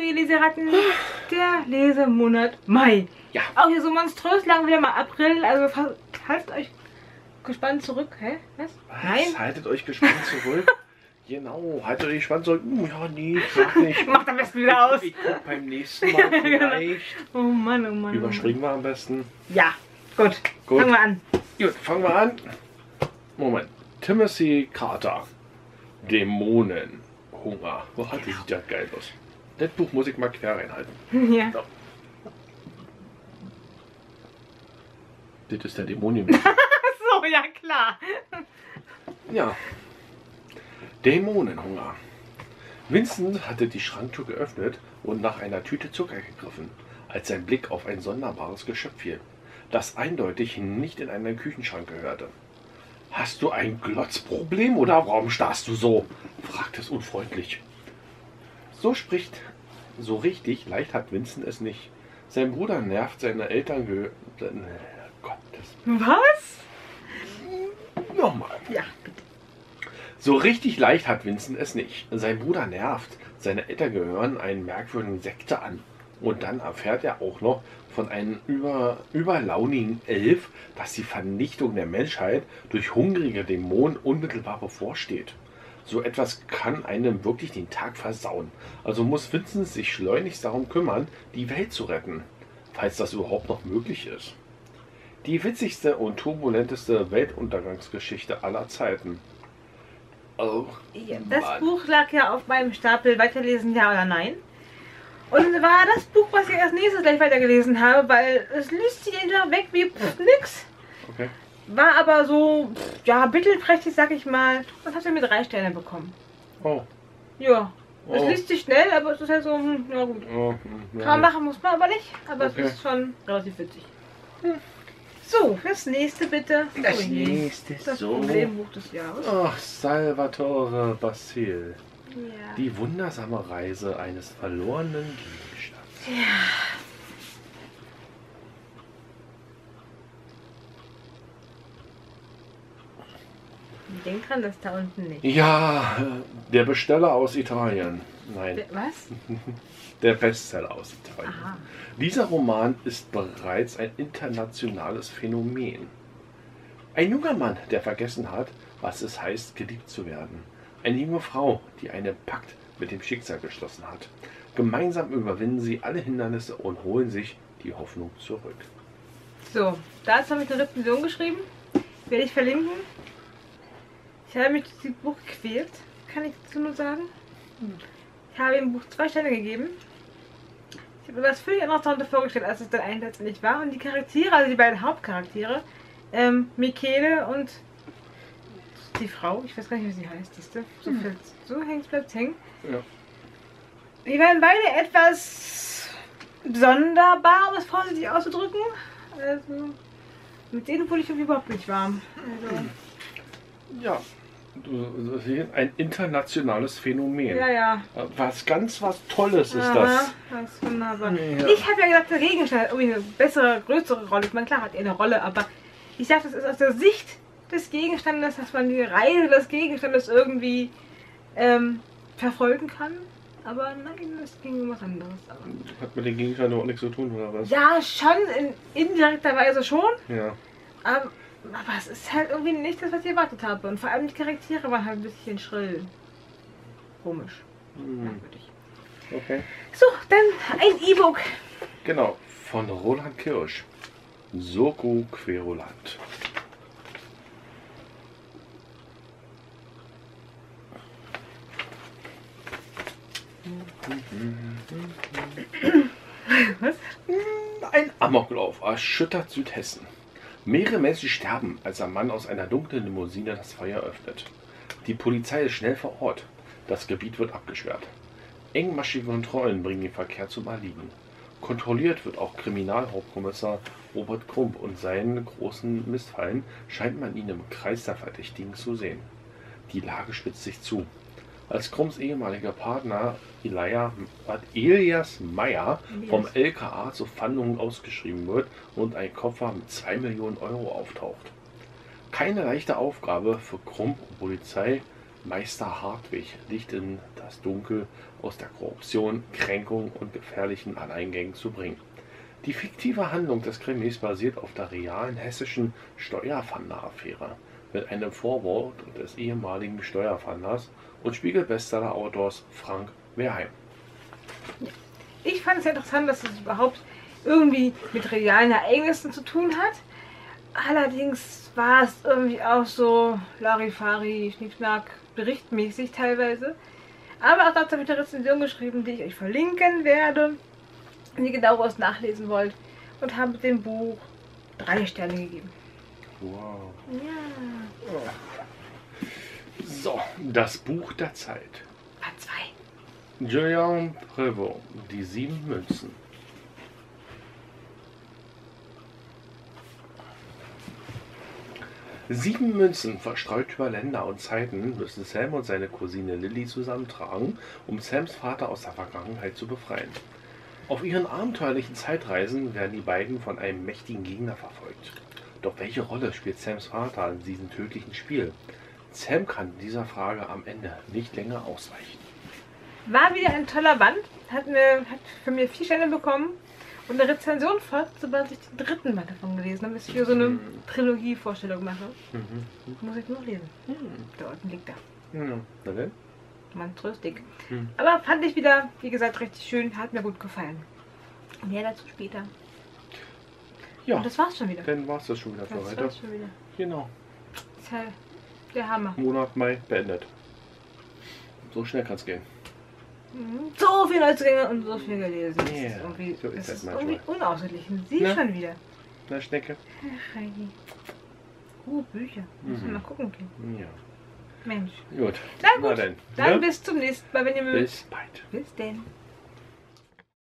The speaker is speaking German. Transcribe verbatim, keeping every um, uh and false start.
ihr Leseratten, der Lesemonat Mai. Ja. Auch hier so monströs lang wieder mal April, also haltet euch gespannt zurück. Hä? Was? Was? Nein? Haltet euch gespannt zurück. Genau, haltet euch gespannt zurück. Uh, ja, nee, ich mag nicht. Macht am besten wieder aus. Ich guck beim nächsten Mal vielleicht. Oh Mann, oh Mann. Überspringen wir am besten. Ja, gut. Gut. Fangen wir an. Gut, fangen wir an. Moment. Timothy Carter. Dämonenhunger. Oh, das sieht ja geil aus. Das Buch muss ich mal quer reinhalten. Ja. So. Das ist der Dämonien. So, ja klar. Ja. Dämonenhunger. Vincent hatte die Schranktür geöffnet und nach einer Tüte Zucker gegriffen, als sein Blick auf ein sonderbares Geschöpf fiel, das eindeutig nicht in einen Küchenschrank gehörte. »Hast du ein Glotzproblem oder warum starrst du so?« fragte es unfreundlich. So spricht, so richtig leicht hat Vincent es nicht. Sein Bruder nervt seine Eltern ge... Äh, Gottes. Was? Nochmal. Ja, bitte. So richtig leicht hat Vincent es nicht. Sein Bruder nervt. Seine Eltern gehören einen merkwürdigen Sekte an. Und dann erfährt er auch noch von einem über, überlaunigen Elf, dass die Vernichtung der Menschheit durch hungrige Dämonen unmittelbar bevorsteht. So etwas kann einem wirklich den Tag versauen. Also muss Vincent sich schleunigst darum kümmern, die Welt zu retten. Falls das überhaupt noch möglich ist. Die witzigste und turbulenteste Weltuntergangsgeschichte aller Zeiten. Oh, Ja, das Mann. Buch lag ja auf meinem Stapel, weiterlesen, ja oder nein. Und war das Buch, was ich als nächstes gleich weitergelesen habe, weil es liest sich einfach weg wie pff, nix. Okay. War aber so, pff, ja, mittelprächtig, sag ich mal. Das hat er mit drei Sterne bekommen. Oh. Ja, es Oh. liest sich schnell, aber es ist halt so, hm, ja gut. Oh, hm, Kann ja. man machen, muss man aber nicht. Aber Okay. es ist schon relativ witzig. So, das nächste bitte. Das Oh je. nächste Das so. Problembuch des Jahres. Ach, Salvatore Basile. Ja. Die wundersame Reise eines verlorenen Gegenstands. Denk dran, das da unten nicht. Ja, der Besteller aus Italien. Nein, Was? der Bestseller aus Italien. Aha. Dieser Roman ist bereits ein internationales Phänomen. Ein junger Mann, der vergessen hat, was es heißt, geliebt zu werden. Eine junge Frau, die einen Pakt mit dem Schicksal geschlossen hat. Gemeinsam überwinden sie alle Hindernisse und holen sich die Hoffnung zurück. So, dazu habe ich eine Rezension geschrieben. Werde ich verlinken. Ich habe mich durch das Buch gequält, kann ich dazu nur sagen. Ich habe dem Buch zwei Sterne gegeben. Ich habe mir was völlig anderes darunter vorgestellt, als es dann eigentlich letztendlich war. Und die Charaktere, also die beiden Hauptcharaktere, ähm, Michele und die Frau, ich weiß gar nicht, wie sie heißt, siehst du? So, Hm. so hängt bleibt hängen. Ja. Die waren beide etwas sonderbar, um es vorsichtig auszudrücken. Also, mit denen wurde ich irgendwie überhaupt nicht warm. Also, Ja, du siehst, ein internationales Phänomen. ja, ja. Was ganz was Tolles ist Aha, das. das ist wunderbar. Ja. Ich habe ja gesagt, der Gegenstand hat irgendwie eine bessere, größere Rolle. Ich meine, klar hat er eine Rolle, aber ich sage, das ist aus der Sicht des Gegenstandes, dass man die Reise des Gegenstandes irgendwie ähm, verfolgen kann. Aber nein, das ging um was anderes. Aber Hat mit den Gegenständen auch nichts zu tun, oder was? ja, schon in indirekter Weise schon. Ja. Aber, aber es ist halt irgendwie nicht das, was ich erwartet habe. Und vor allem die Charaktere waren halt ein bisschen schrill. Komisch. Hm. Merkwürdig. Okay. So, dann ein E-Book. Genau, von Roland Kirsch. Soko Querulant. Was? Ein Amoklauf erschüttert Südhessen. Mehrere Menschen sterben, als ein Mann aus einer dunklen Limousine das Feuer öffnet. Die Polizei ist schnell vor Ort. Das Gebiet wird abgesperrt. Engmaschige Kontrollen bringen den Verkehr zum Erliegen. Kontrolliert wird auch Kriminalhauptkommissar Robert Krump und seinen großen Missfallen scheint man ihn im Kreis der Verdächtigen zu sehen. Die Lage spitzt sich zu. Als Krumps ehemaliger Partner Elia, Elias Meyer vom L K A zur Fahndung ausgeschrieben wird und ein Koffer mit zwei Millionen Euro auftaucht. Keine leichte Aufgabe für Krump und Polizei, Meister Hartwig Licht in das Dunkel aus der Korruption, Kränkung und gefährlichen Alleingängen zu bringen. Die fiktive Handlung des Krimis basiert auf der realen hessischen Steuerfahnder-Affäre mit einem Vorwort des ehemaligen Steuerfahnders und Spiegel-Bestseller-Autors Frank Wehrheim. Ich fand es interessant, dass es überhaupt irgendwie mit realen Ereignissen zu tun hat. Allerdings war es irgendwie auch so Larifari, Schnickschnack, berichtmäßig teilweise. Aber auch dazu habe ich eine Rezension geschrieben, die ich euch verlinken werde, wenn ihr genaueres nachlesen wollt. Und habe dem Buch drei Sterne gegeben. Wow. Ja. So, das Buch der Zeit. Part zwei. Julien Prévost, die sieben Münzen. Sieben Münzen, verstreut über Länder und Zeiten, müssen Sam und seine Cousine Lily zusammentragen, um Sams Vater aus der Vergangenheit zu befreien. Auf ihren abenteuerlichen Zeitreisen werden die beiden von einem mächtigen Gegner verfolgt. Doch welche Rolle spielt Sams Vater in diesem tödlichen Spiel? Sam kann dieser Frage am Ende nicht länger ausweichen. War wieder ein toller Band, hat, mir, hat von mir vier Sterne bekommen. Und eine Rezension folgt, sobald ich den dritten Band davon gelesen habe, bis ich hier so eine Mhm. Trilogie-Vorstellung mache. Mhm. Muss ich noch lesen. Mhm. Da unten liegt er. Ja, na denn? Monströs-dick. Mhm. Aber fand ich wieder, wie gesagt, richtig schön. Hat mir gut gefallen. Mehr dazu später. Ja, Und das war's schon wieder. dann war es das schon wieder für Das heute. war's schon wieder. Genau, Ist halt der Hammer. Monat Mai beendet. So schnell kann es gehen. Mhm. So viel Neuzugänge und so viel gelesen. Das Ja, ist irgendwie, so ist das das ist manchmal. irgendwie unausgeglichen. Sie Ne? schon wieder. Na, Schnecke? Ach, Heidi. Oh, Bücher. Müssen wir Mhm. mal gucken können. Ja. Mensch. Gut. Na gut, dann. dann ne? bis zum nächsten Mal, wenn ihr mögt. Bis bald. Bis denn.